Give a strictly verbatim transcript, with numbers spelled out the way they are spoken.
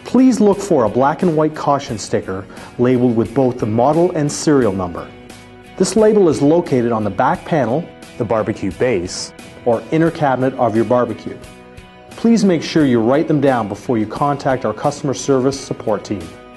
Please look for a black and white caution sticker labeled with both the model and serial number. This label is located on the back panel, the barbecue base, or inner cabinet of your barbecue. Please make sure you write them down before you contact our customer service support team.